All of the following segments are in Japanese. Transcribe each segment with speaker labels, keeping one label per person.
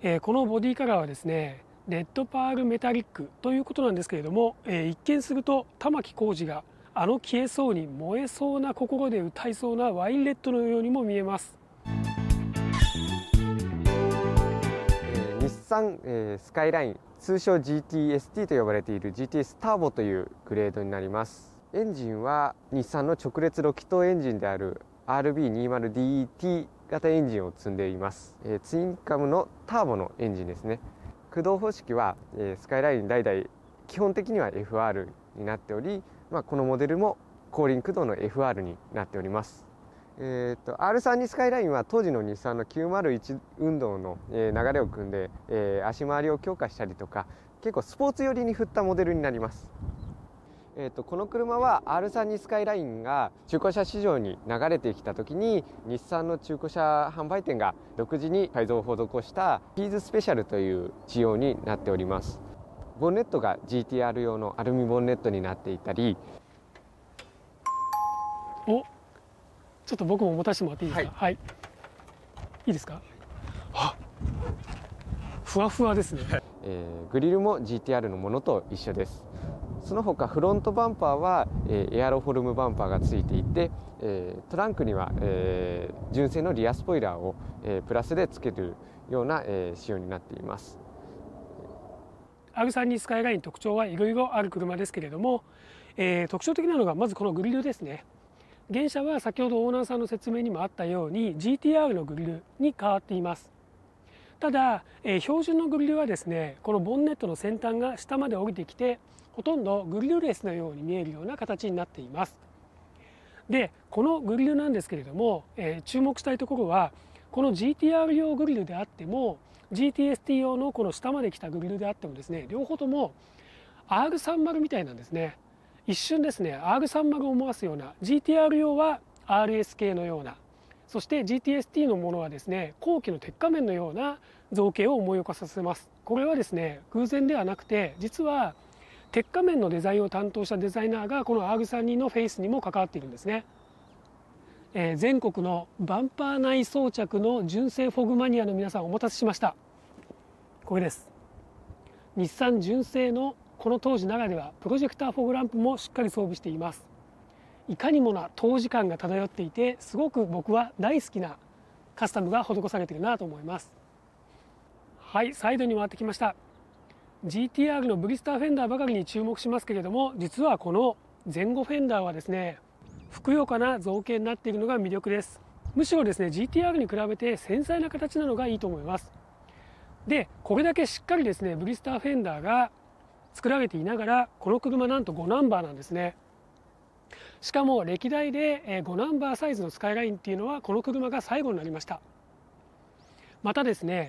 Speaker 1: このボディカラーはですねレッドパールメタリックということなんですけれども、一見すると玉置浩二が消えそうに燃えそうな心で歌いそうなワインレッドのようにも見えます。
Speaker 2: 日産、スカイライン、通称 GTST と呼ばれている GTS ターボというグレードになります。エンジンは日産の直列6気筒エンジンである RB20DT 型エンジンを積んでいます。ツインカムのターボのエンジンですね。駆動方式はスカイライン代々基本的には FR になっており、このモデルも後輪駆動の FR になっております。R32 スカイラインは当時の日産の901運動の流れを組んで足回りを強化したりとか、結構スポーツ寄りに振ったモデルになります。この車は R32 スカイラインが中古車市場に流れてきた時に、日産の中古車販売店が独自に改造を施したピーズスペシャルという仕様になっております。ボンネットが GTR 用のアルミボンネットになっていたり、
Speaker 1: ちょっと僕も持たせてもらっていいですか。はい、いいですか。ふわふわですね。
Speaker 2: グリルも GTR のものと一緒です。その他フロントバンパーはエアロフォルムバンパーがついていて、トランクには純正のリアスポイラーをプラスでつけるような仕様になっています。
Speaker 1: R32 スカイライン特徴はいろいろある車ですけれども、特徴的なのがまずこのグリルですね。現車は先ほどオーナーさんの説明にもあったように GTR のグリルに変わっています。ただ、標準のグリルはですね、このボンネットの先端が下まで降りてきて、ほとんどグリルレスのように見えるような形になっています。でこのグリルなんですけれども、注目したいところはこの GTR 用グリルであっても GTST 用のこの下まで来たグリルであってもですね、両方とも R30 みたいなんですね。一瞬ですね R30 を思わすような、 GTR 用は RS 系のような、そして GTST のものはですね後期の鉄仮面のような造形を思い起こさせます。これはですね偶然ではなくて、実は鉄仮面のデザインを担当したデザイナーがこの R32 のフェイスにも関わっているんですね。全国のバンパー内装着の純正フォグマニアの皆さん、お待たせしました。これです。日産純正のこの当時ならではプロジェクターフォグランプもしっかり装備しています。いかにもな当時感が漂っていて、すごく僕は大好きなカスタムが施されているなと思います。はい、サイドに回ってきました。 GTR のブリスターフェンダーばかりに注目しますけれども、実はこの前後フェンダーはですねふくよかな造形になっているのが魅力です。むしろですね GTR に比べて繊細な形なのがいいと思います。でこれだけしっかりですねブリスターフェンダーが作られていながら、この車なんと5ナンバーなんですね。しかも歴代で5ナンバーサイズのスカイラインっていうのはこの車が最後になりました。またですね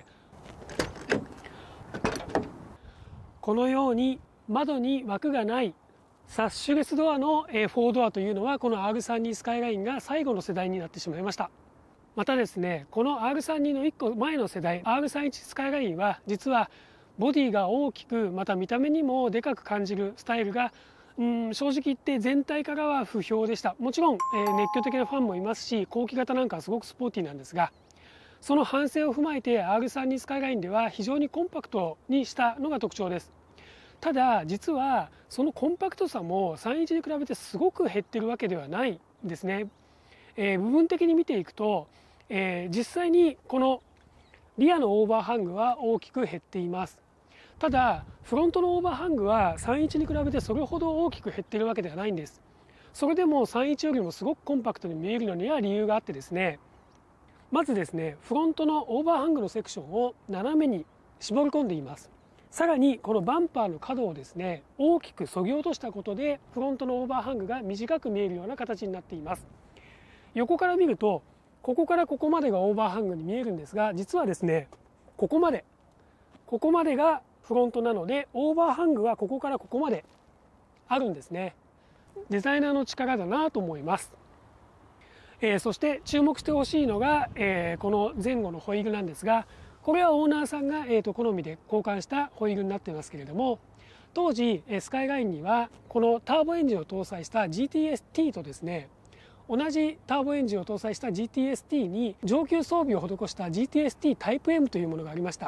Speaker 1: このように窓に枠がないサッシュレスドアの4ドアというのはこの R32 スカイラインが最後の世代になってしまいました。またですねこの R32 の1個前の世代 R31 スカイラインは実はボディが大きく、また見た目にもでかく感じるスタイルが正直言って全体からは不評でした。もちろん熱狂的なファンもいますし、後期型なんかはすごくスポーティーなんですが、その反省を踏まえて R32 スカイラインでは非常にコンパクトにしたのが特徴です。ただ実はそのコンパクトさも31に比べてすごく減ってるわけではないんですね。部分的に見ていくと、実際にこのリアのオーバーハングは大きく減っています。ただフロントのオーバーハングは31に比べてそれほど大きく減っているわけではないんです。それでも31よりもすごくコンパクトに見えるのには理由があってですね、まずですねフロントのオーバーハングのセクションを斜めに絞り込んでいます。さらにこのバンパーの角をですね大きく削ぎ落としたことでフロントのオーバーハングが短く見えるような形になっています。横から見るとここからここまでがオーバーハングに見えるんですが、実はですねここまでがフロントなので、オーバーハングはここからここまであるんですね。デザイナーの力だなと思います。そして注目してほしいのが、この前後のホイールなんですが、これはオーナーさんが、好みで交換したホイールになっていますけれども、当時スカイラインにはこのターボエンジンを搭載した GTST とですね、同じターボエンジンを搭載した GTST に上級装備を施した GTST タイプ M というものがありました。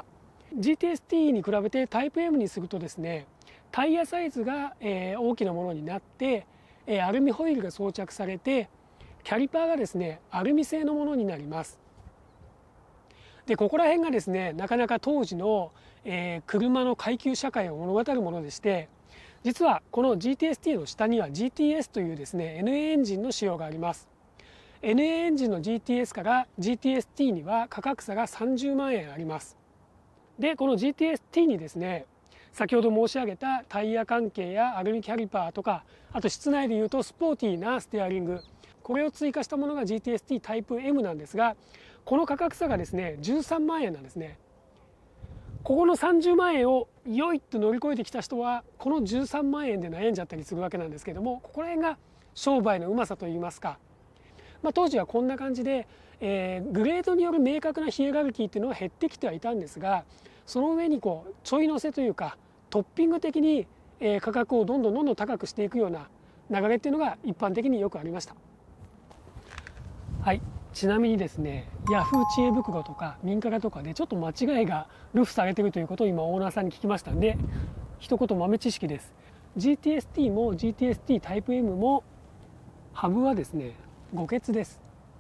Speaker 1: GTS-T に比べてタイプ M にするとですね、タイヤサイズが大きなものになって、アルミホイルが装着されて、キャリパーがですねアルミ製のものになります。でここら辺がですねなかなか当時の、車の階級社会を物語るものでして、実はこの GTS-T の下には GTS というですね NA エンジンの仕様があります。 NA エンジンの GTS から GTS-T には価格差が30万円あります。でこの GTS-T にですね先ほど申し上げたタイヤ関係やアルミキャリパーとか、あと室内でいうとスポーティーなステアリング、これを追加したものが GTS-T タイプ M なんですが、この価格差がですね13万円なんですね。ここの30万円をよいと乗り越えてきた人はこの13万円で悩んじゃったりするわけなんですけども、ここら辺が商売のうまさといいますか、当時はこんな感じで、グレードによる明確なヒエラルキーっていうのは減ってきてはいたんですが、その上にこうちょい乗せというかトッピング的に価格をどんどん高くしていくような流れっていうのが一般的によくありました。はい、ちなみにですねヤフー知恵袋とか民カラとかでちょっと間違いが流布されているということを今オーナーさんに聞きましたんで、一言豆知識です。 GTS-T も GTS-T タイプ M もハブはですね5欠です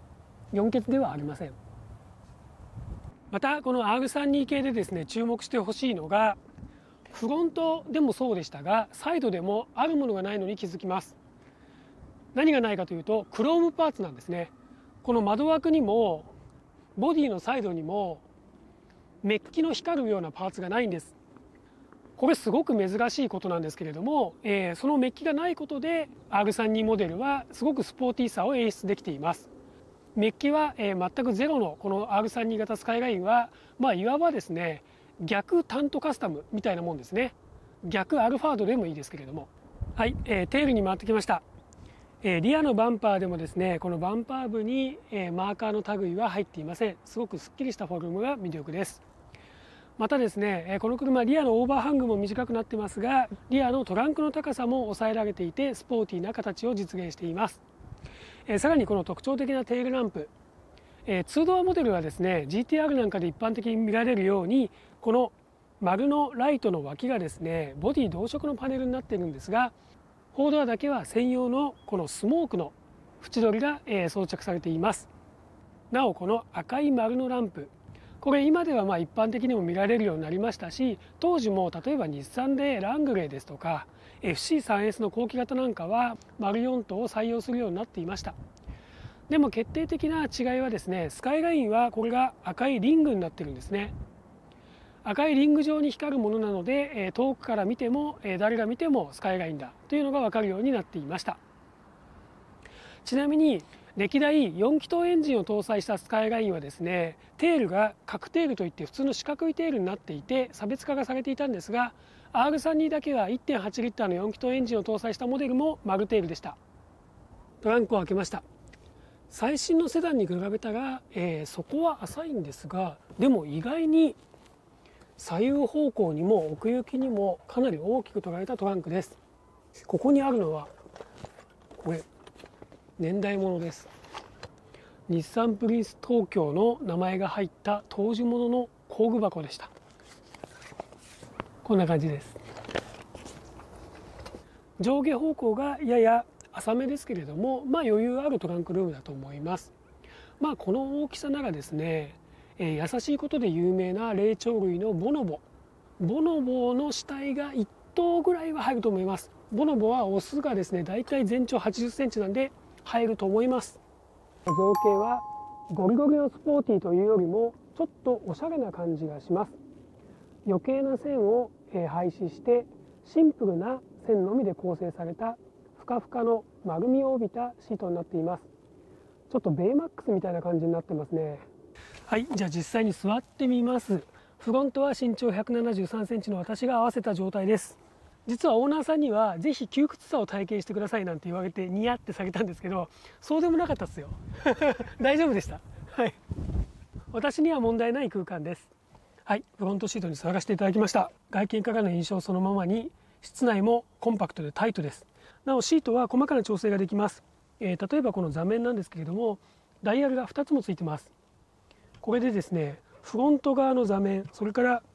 Speaker 1: 。4欠ではありません。またこの R32 系でですね注目してほしいのが、フロントでもそうでしたがサイドでもあるものがないのに気づきます。何がないかというとクロームパーツなんですね。この窓枠にもボディのサイドにもメッキの光るようなパーツがないんです。これすごく珍しいことなんですけれども、そのメッキがないことで R32 モデルはすごくスポーティーさを演出できています。メッキは、全くゼロのこの R32 型スカイラインは、いわばですね逆タントカスタムみたいなもんですね。逆アルファードでもいいですけれども。はい、テールに回ってきました。リアのバンパーでもですねこのバンパー部に、マーカーの類は入っていません。すごくすっきりしたフォルムが魅力です。またですねこの車リアのオーバーハングも短くなってますが、リアのトランクの高さも抑えられていてスポーティーな形を実現しています。さらにこの特徴的なテールランプ、2ドアモデルはですね GTR なんかで一般的に見られるようにこの丸のライトの脇がですねボディ同色のパネルになっているんですが、4ドアだけは専用のこのスモークの縁取りが装着されています。なおこの赤い丸のランプ、これ今では一般的にも見られるようになりましたし、当時も例えば日産でラングレーですとか FC3S の後期型なんかは丸4灯を採用するようになっていました。でも決定的な違いはですねスカイラインはこれが赤いリングになってるんですね。赤いリング状に光るものなので遠くから見ても誰が見てもスカイラインだというのが分かるようになっていました。ちなみに歴代4気筒エンジンを搭載したスカイラインはですねテールが角テールといって普通の四角いテールになっていて差別化がされていたんですが、 R32 だけは 1.8 リッターの4気筒エンジンを搭載したモデルも丸テールでした。トランクを開けました。最新のセダンに比べたら、そこは浅いんですが、でも意外に左右方向にも奥行きにもかなり大きく捉えたトランクです。ここにあるのはこれ年代物です。日産プリンス東京の名前が入った当時物の工具箱でした。こんな感じです。上下方向がやや浅めですけれども、余裕あるトランクルームだと思います。この大きさならですね、優しいことで有名な霊長類のボノボの死体が1頭ぐらいは入ると思います。ボノボはオスがですねだいたい全長80センチなんで入ると思います。造形はゴリゴリのスポーティーというよりもちょっとおしゃれな感じがします。余計な線を廃止してシンプルな線のみで構成されたふかふかの丸みを帯びたシートになっています。ちょっとベイマックスみたいな感じになってますね。はい、じゃあ実際に座ってみます。フロントは身長173センチの私が合わせた状態です。実はオーナーさんにはぜひ窮屈さを体験してくださいなんて言われてニヤって下げたんですけど、そうでもなかったですよ大丈夫でした。はい、私には問題ない空間です。はい、フロントシートに座らせていただきました。外見からの印象そのままに、室内もコンパクトでタイトです。なおシートは細かな調整ができます。例えばこの座面なんですけれどもダイヤルが2つもついてます。これでですねフロント側の座面、それから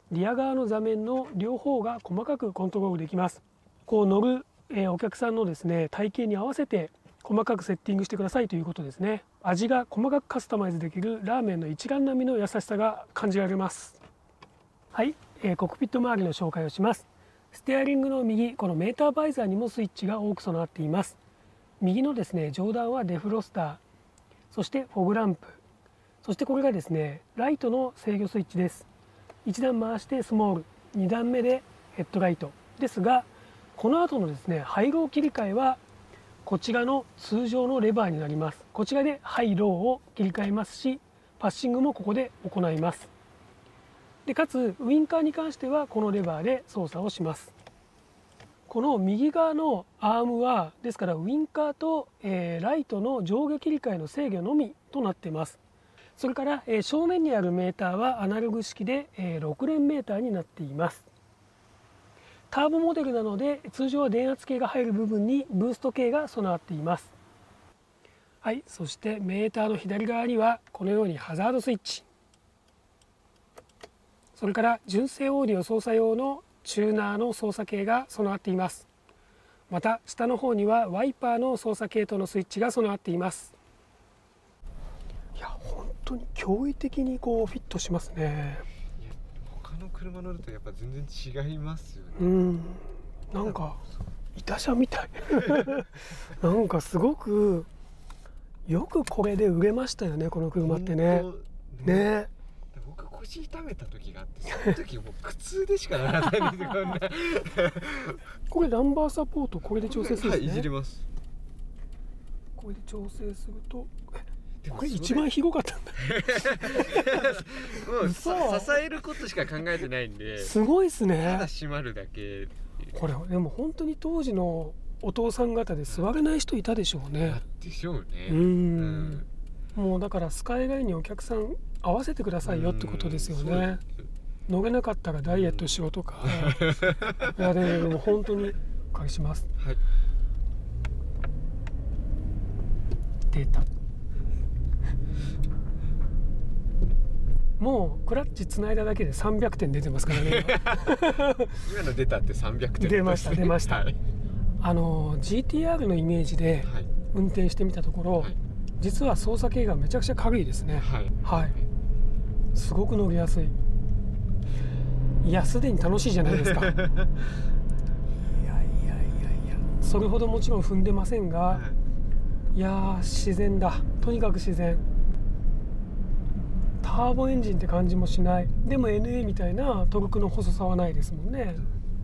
Speaker 1: リア側の座面の両方が細かくコントロールできます。こう乗る、お客さんのですね体型に合わせて細かくセッティングしてくださいということですね。味が細かくカスタマイズできるラーメンの一蘭並みの優しさが感じられます。はい、コックピット周りの紹介をします。ステアリングの右、このメーターバイザーにもスイッチが多く備わっています。右のですね上段はデフロスター、そしてフォグランプ、そしてこれがですねライトの制御スイッチです。1段回してスモール、2段目でヘッドライトですが、この後のですねハイロー切り替えはこちらの通常のレバーになります。こちらでハイローを切り替えますし、パッシングもここで行います。でかつウインカーに関してはこのレバーで操作をします。この右側のアームはですからウインカーと、ライトの上下切り替えの制御のみとなっています。それから、正面にあるメーターはアナログ式で、6連メーターになっています。ターボモデルなので通常は電圧計が入る部分にブースト計が備わっています。はい、そしてメーターの左側にはこのようにハザードスイッチ、それから純正オーディオ操作用のチューナーの操作系が備わっています。また下の方にはワイパーの操作系統のスイッチが備わっています。いや本当に驚異的にこうフィットしますね。
Speaker 2: いや他の車乗るとやっぱ全然違いますよね。
Speaker 1: うん、なんか板車みたいなんかすごくよくこれで売れましたよね、この車ってね。ね、
Speaker 2: 僕腰痛めた時があって、その時もう苦痛でしかならないんですよね
Speaker 1: これランバーサポートこれで調整するんですね。
Speaker 2: はい、いじります。
Speaker 1: これで調整するとこれ一番ひどかったんだ
Speaker 2: もう支えることしか考えてないんで、
Speaker 1: すごいですね。
Speaker 2: ただ閉まるだけ。
Speaker 1: これでも本当に当時のお父さん方で座れない人いたでしょうね。
Speaker 2: でしょうね。
Speaker 1: もうだからスカイラインにお客さん合わせてくださいよってことですよね。乗れなかったらダイエットしようとかいやでも本当にお借りします。
Speaker 2: はい、
Speaker 1: 出たもうクラッチつないだだけで300点出てますからね
Speaker 2: 今の出たって300点
Speaker 1: 出ました出ました、はい、GTR のイメージで運転してみたところ、はい、実は操作系がめちゃくちゃ軽いですね。はい、はい、すごく乗りやすい。いやすでに楽しいじゃないですかいやいやいやいや、それほどもちろん踏んでませんが、はい、いや自然だ、とにかく自然。ターボエンジンって感じもしない。でも NA みたいなトルクの細さはないですもんね。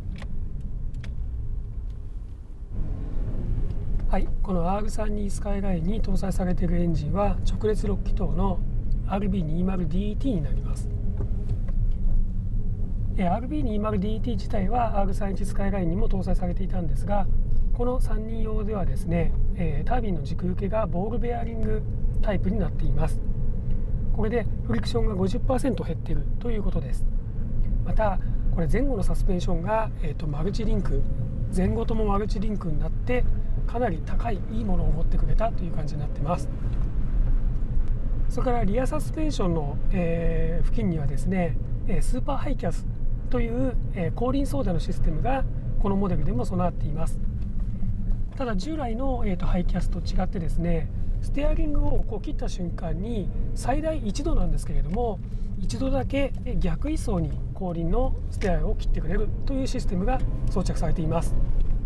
Speaker 1: はい、この R32 スカイラインに搭載されているエンジンは直列6気筒の RB20DET になります。RB20DET 自体は R31 スカイラインにも搭載されていたんですが、この3人用ではですね、タービンの軸受けがボールベアリングタイプになっています。これでフリクションが 50% 減っているということです。またこれ前後のサスペンションが、マルチリンク、前後ともマルチリンクになってかなり高いいいものを持ってくれたという感じになっています。それからリアサスペンションの、付近にはですねスーパーハイキャスという、後輪操舵のシステムがこのモデルでも備わっています。ただ従来の、ハイキャスと違ってですね、ステアリングをこう切った瞬間に最大1度なんですけれども、1度だけ逆位相に後輪のステアを切ってくれるというシステムが装着されています。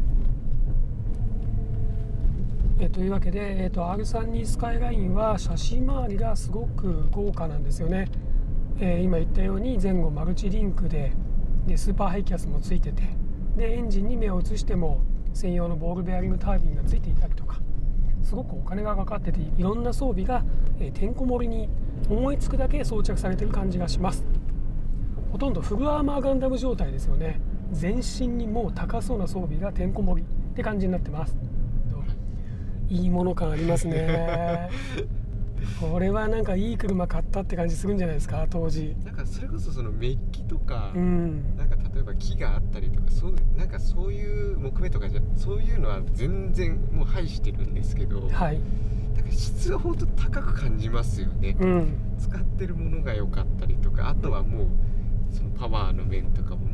Speaker 1: というわけで、R32 スカイラインはシャシー周りがすごく豪華なんですよね。今言ったように前後マルチリンクでスーパーハイキャスもついてて、でエンジンに目を移しても専用のボールベアリングタービンがついていたりとか、すごくお金がかかってていろんな装備がてんこ盛りに思いつくだけ装着されている感じがします。ほとんどフルアーマーガンダム状態ですよね。全身にもう高そうな装備がてんこ盛りって感じになってます。いいもの感ありますねこれはなんかいい車買ったって感じするんじゃないですか、当時。
Speaker 2: なんかそれこそそのメッキとか、なんか例えば木があったりとか、なんかそういう木目とかそういうのは全然もう排してるんですけど、はい、なんか質は本当高く感じますよね。使ってるものが良かったりとか、あとはもうそのパワーの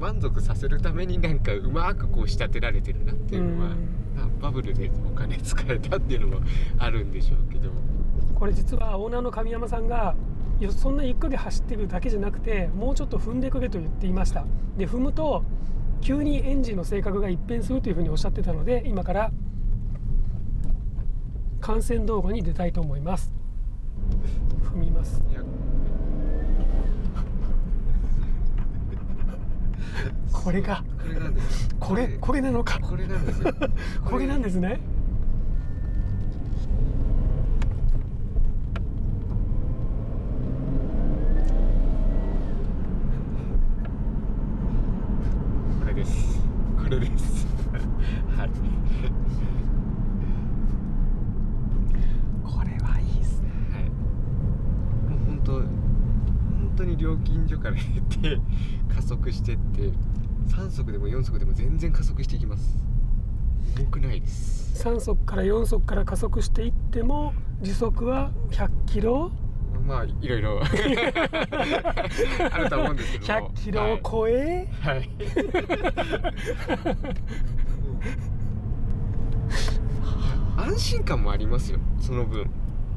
Speaker 2: 満足させるためになんかうまくこう仕立てられてるなっていうのは、バブルでお金使えたっていうのもあるんでしょうけど、
Speaker 1: これ実はオーナーの神山さんがそんなゆっくり走ってるだけじゃなくてもうちょっと踏んでくれと言っていました。で踏むと急にエンジンの性格が一変するというふうにおっしゃってたので、今から幹線道路に出たいと思います。踏みます。これがこれなのか、
Speaker 2: これなんですよ
Speaker 1: これなんですね。
Speaker 2: これですはい、
Speaker 1: これはいいですね。
Speaker 2: はい、もう本当に料金所から減って加速してって、3速でも4速でも全然加速していきます。重くないです。
Speaker 1: 3速から4速から加速していっても時速は100キロ、
Speaker 2: まあいろいろあると思うんですけども、
Speaker 1: 100キロを超え、
Speaker 2: はい、はい安心感もありますよ、その分。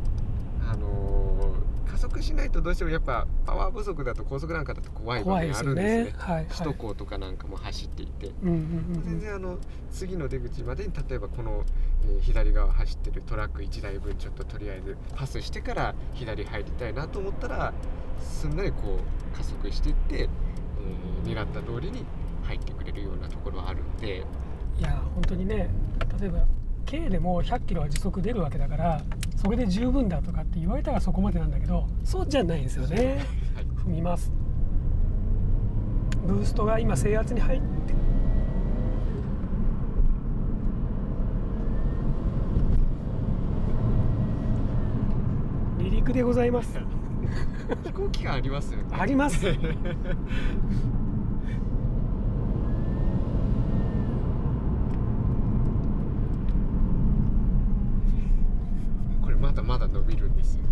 Speaker 2: 加速しないとどうしてもやっぱパワー不足だと高速なんかだと怖い場面あるんですね。
Speaker 1: はいはい、
Speaker 2: 首都高とかなんかも走っていて、全然次の出口までに例えばこの、左側走ってるトラック1台分ちょっととりあえずパスしてから左入りたいなと思ったらすんなりこう加速していって、狙った通りに入ってくれるようなところはあるんで。
Speaker 1: いや本当にね、例えば軽でも100キロは時速出るわけだから、それで十分だとかって言われたらそこまでなんだけど、そうじゃないんですよね。はい、踏みます。ブーストが今制圧に入って離陸でございます。
Speaker 2: 飛行機がありますよね。
Speaker 1: あります
Speaker 2: まだまだ伸びるんですよ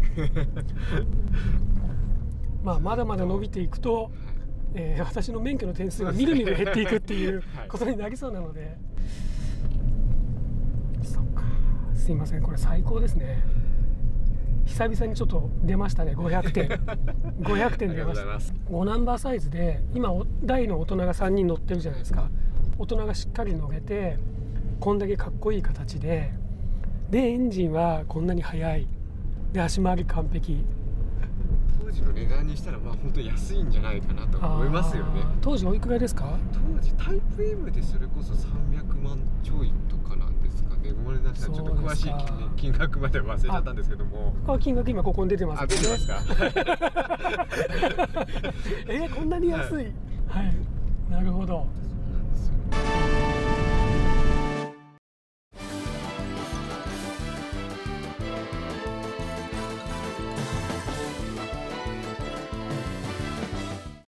Speaker 1: まだまだ伸びていくと、私の免許の点数がみるみる減っていくっていうことになりそうなので、そっか、すいません、これ最高ですね。久々にちょっと出ましたね。500点500点出ました。5ナンバーサイズで今大の大人が3人乗ってるじゃないですか。大人がしっかり乗れてこんだけかっこいい形でエンジンはこんなに速いで、足回り完璧。
Speaker 2: 当時の値段にしたら本当に安いんじゃないかなと思いますよね。
Speaker 1: 当時おいくらですか？
Speaker 2: 当時タイプ M でそれこそ300万ちょいとかなんですかね。ごめんなさい、ちょっと詳しい金額まで忘れちゃったんですけども。
Speaker 1: 金額今ここに出てますね。
Speaker 2: 出てますか
Speaker 1: こんなに安い、はい、なるほど。
Speaker 2: そうなんですよ。